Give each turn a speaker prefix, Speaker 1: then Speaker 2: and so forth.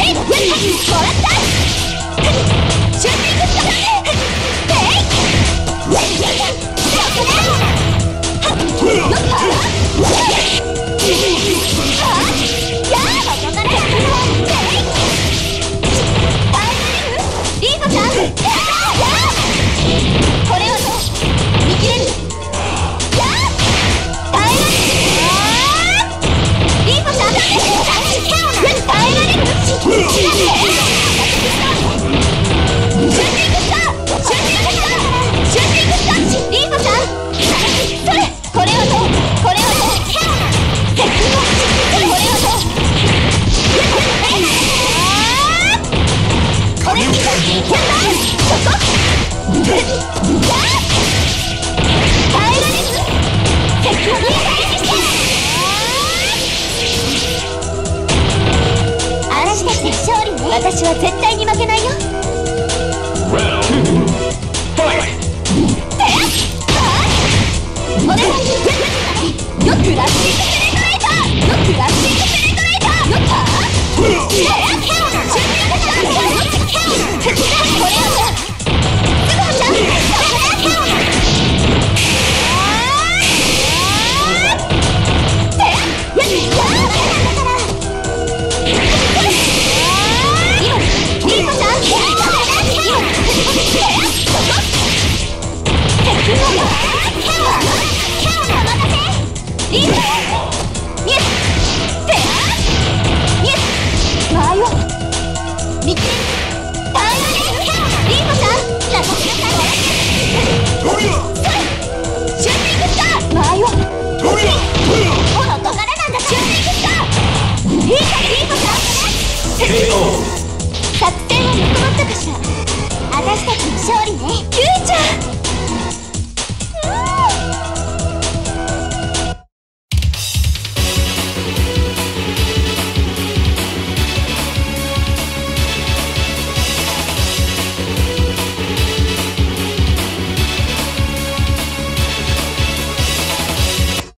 Speaker 1: 私は絶対に負けないよ。お願い。よくラッシングペネトレーター。よくラッシングペネトレーター。よっこれをすぐちゃん。作戦はまとまったかしら。